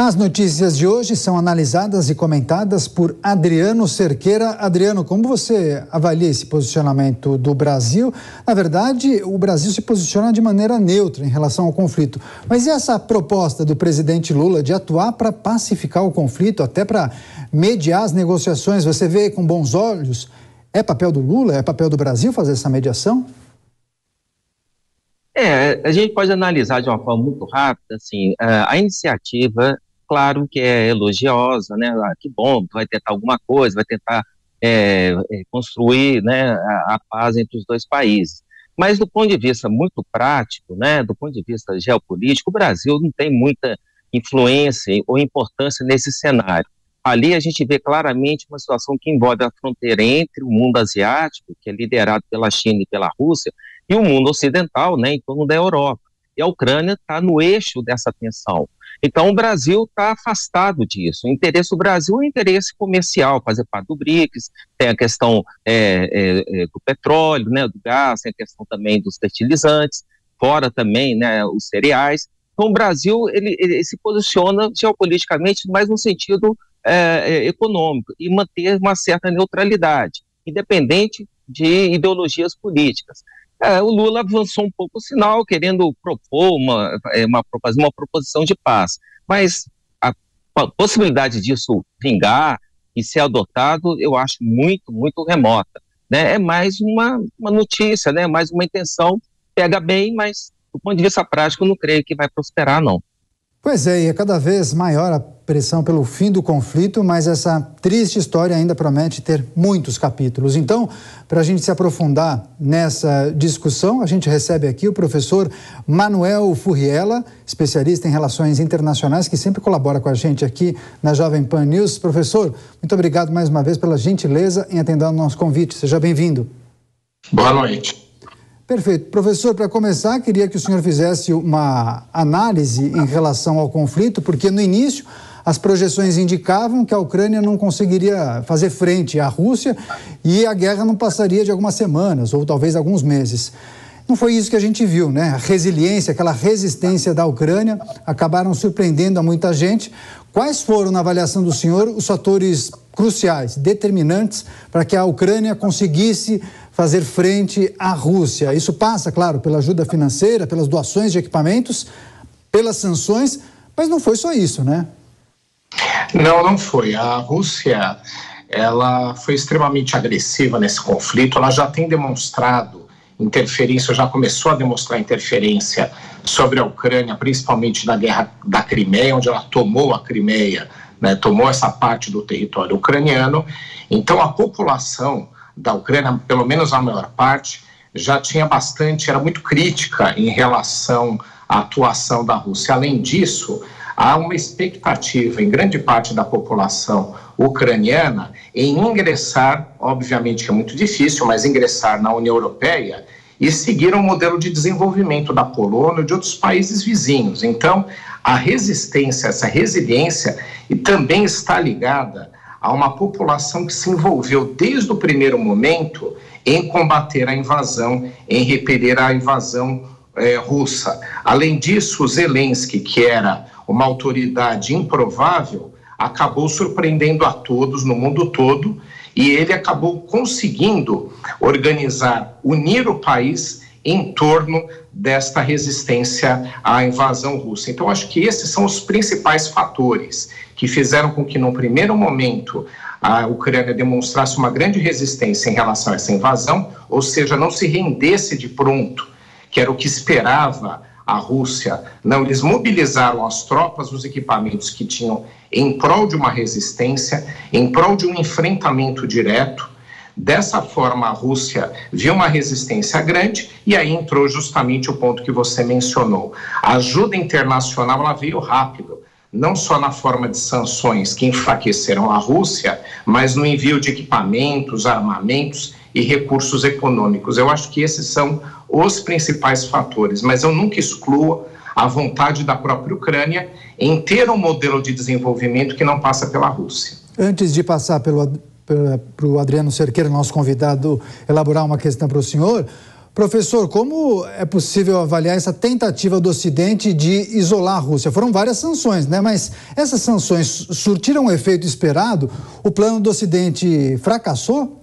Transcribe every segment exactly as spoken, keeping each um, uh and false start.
As notícias de hoje são analisadas e comentadas por Adriano Cerqueira. Adriano, como você avalia esse posicionamento do Brasil? Na verdade, o Brasil se posiciona de maneira neutra em relação ao conflito. Mas e essa proposta do presidente Lula de atuar para pacificar o conflito, até para mediar as negociações? Você vê com bons olhos? É papel do Lula, é papel do Brasil fazer essa mediação? É, a gente pode analisar de uma forma muito rápida, assim, a iniciativa, claro que é elogiosa, né, ah, que bom, vai tentar alguma coisa, vai tentar é, construir, né, a, a paz entre os dois países, mas do ponto de vista muito prático, né, do ponto de vista geopolítico, o Brasil não tem muita influência ou importância nesse cenário. Ali a gente vê claramente uma situação que envolve a fronteira entre o mundo asiático, que é liderado pela China e pela Rússia, e o mundo ocidental, né, em torno da Europa. E a Ucrânia está no eixo dessa tensão. Então o Brasil está afastado disso. O interesse do Brasil é o interesse comercial, fazer parte do BRICS, tem a questão é, é, do petróleo, né, do gás, tem a questão também dos fertilizantes, fora também, né, os cereais. Então o Brasil ele, ele se posiciona geopoliticamente mais no sentido é, econômico e manter uma certa neutralidade, independente de ideologias políticas. É, o Lula avançou um pouco o sinal, querendo propor uma, uma, uma proposição de paz, mas a, a possibilidade disso vingar e ser adotado, eu acho muito, muito remota, né? É mais uma, uma notícia, né? Mais uma intenção, pega bem, mas do ponto de vista prático, eu não creio que vai prosperar, não. Pois é, e é cada vez maior a pressão pelo fim do conflito, mas essa triste história ainda promete ter muitos capítulos. Então, para a gente se aprofundar nessa discussão, a gente recebe aqui o professor Manuel Furriela, especialista em relações internacionais, que sempre colabora com a gente aqui na Jovem Pan News. Professor, muito obrigado mais uma vez pela gentileza em atender ao nosso convite. Seja bem-vindo. Boa noite. Perfeito. Professor, para começar, queria que o senhor fizesse uma análise em relação ao conflito, porque no início as projeções indicavam que a Ucrânia não conseguiria fazer frente à Rússia e a guerra não passaria de algumas semanas ou talvez alguns meses. Não foi isso que a gente viu, né? A resiliência, aquela resistência da Ucrânia acabaram surpreendendo a muita gente. Quais foram, na avaliação do senhor, os fatores cruciais, determinantes para que a Ucrânia conseguisse fazer frente à Rússia? Isso passa, claro, pela ajuda financeira, pelas doações de equipamentos, pelas sanções, mas não foi só isso, né? Não, não foi. A Rússia, ela foi extremamente agressiva nesse conflito. Ela já tem demonstrado interferência, já começou a demonstrar interferência sobre a Ucrânia, principalmente na guerra da Crimeia, onde ela tomou a Crimeia, né, tomou essa parte do território ucraniano. Então a população da Ucrânia, pelo menos a maior parte, já tinha bastante, era muito crítica em relação à atuação da Rússia. Além disso, há uma expectativa em grande parte da população ucraniana em ingressar, obviamente que é muito difícil, mas ingressar na União Europeia e seguir um modelo de desenvolvimento da Polônia e de outros países vizinhos. Então, a resistência, essa resiliência, e também está ligada a uma população que se envolveu desde o primeiro momento em combater a invasão, em repelir a invasão eh, russa. Além disso, o Zelensky, que era uma autoridade improvável, acabou surpreendendo a todos no mundo todo e ele acabou conseguindo organizar, unir o país em torno desta resistência à invasão russa. Então, acho que esses são os principais fatores que fizeram com que, no primeiro momento, a Ucrânia demonstrasse uma grande resistência em relação a essa invasão, ou seja, não se rendesse de pronto, que era o que esperava a Rússia. Não, eles mobilizaram as tropas, os equipamentos que tinham em prol de uma resistência, em prol de um enfrentamento direto. Dessa forma, a Rússia viu uma resistência grande e aí entrou justamente o ponto que você mencionou. A ajuda internacional, ela veio rápido, não só na forma de sanções que enfraqueceram a Rússia, mas no envio de equipamentos, armamentos e recursos econômicos. Eu acho que esses são os principais fatores, mas eu nunca excluo a vontade da própria Ucrânia em ter um modelo de desenvolvimento que não passa pela Rússia. Antes de passar pelo para o Adriano Cerqueira, nosso convidado, elaborar uma questão para o senhor, Professor, como é possível avaliar essa tentativa do Ocidente de isolar a Rússia? Foram várias sanções, né? Mas essas sanções surtiram o efeito esperado? O plano do Ocidente fracassou?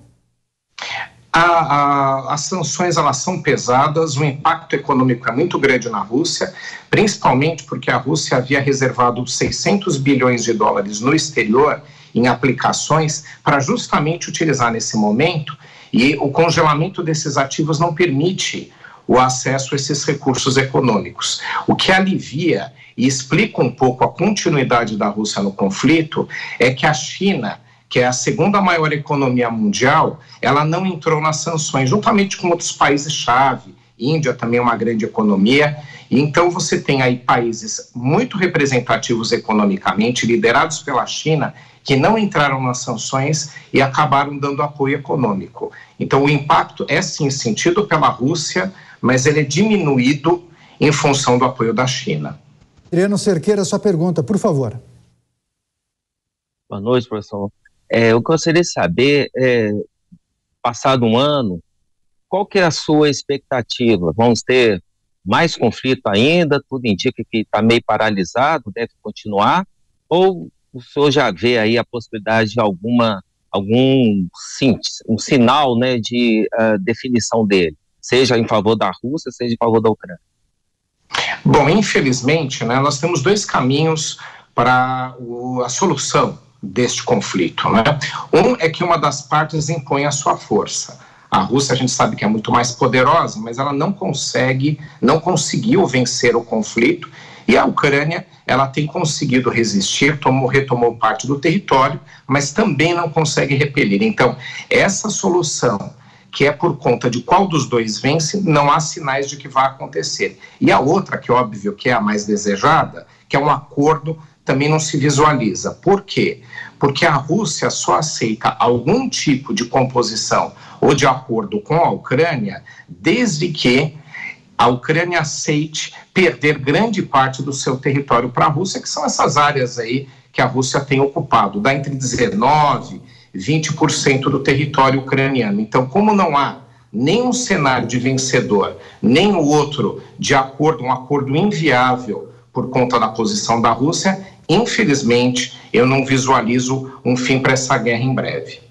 A, a, as sanções, elas são pesadas, o impacto econômico é muito grande na Rússia, principalmente porque a Rússia havia reservado seiscentos bilhões de dólares no exterior em aplicações para justamente utilizar nesse momento, e o congelamento desses ativos não permite o acesso a esses recursos econômicos. O que alivia e explica um pouco a continuidade da Rússia no conflito é que a China, que é a segunda maior economia mundial, ela não entrou nas sanções, juntamente com outros países-chave. Índia também é uma grande economia. E então você tem aí países muito representativos economicamente, liderados pela China, que não entraram nas sanções e acabaram dando apoio econômico. Então o impacto é sim sentido pela Rússia, mas ele é diminuído em função do apoio da China. Adriano Cerqueira, sua pergunta, por favor. Boa noite, professor. É, eu gostaria de saber, é, passado um ano, qual que é a sua expectativa? Vamos ter mais conflito ainda? Tudo indica que está meio paralisado, deve continuar? Ou o senhor já vê aí a possibilidade de alguma, algum sim, um sinal, né, de uh, definição dele, seja em favor da Rússia, seja em favor da Ucrânia? Bom, infelizmente, né, nós temos dois caminhos para a solução deste conflito, né? Um é que uma das partes impõe a sua força. A Rússia, a gente sabe que é muito mais poderosa, mas ela não consegue, não conseguiu vencer o conflito, e a Ucrânia, ela tem conseguido resistir, tomou, retomou parte do território, mas também não consegue repelir. Então, essa solução, que é por conta de qual dos dois vence, não há sinais de que vai acontecer. E a outra, que é óbvio que é a mais desejada, que é um acordo, também não se visualiza. Por quê? Porque a Rússia só aceita algum tipo de composição ou de acordo com a Ucrânia, desde que a Ucrânia aceite perder grande parte do seu território para a Rússia, que são essas áreas aí que a Rússia tem ocupado, dá entre dezenove por cento e vinte por cento do território ucraniano. Então, como não há nenhum cenário de vencedor, nem o outro de acordo, um acordo inviável por conta da posição da Rússia, infelizmente, eu não visualizo um fim para essa guerra em breve.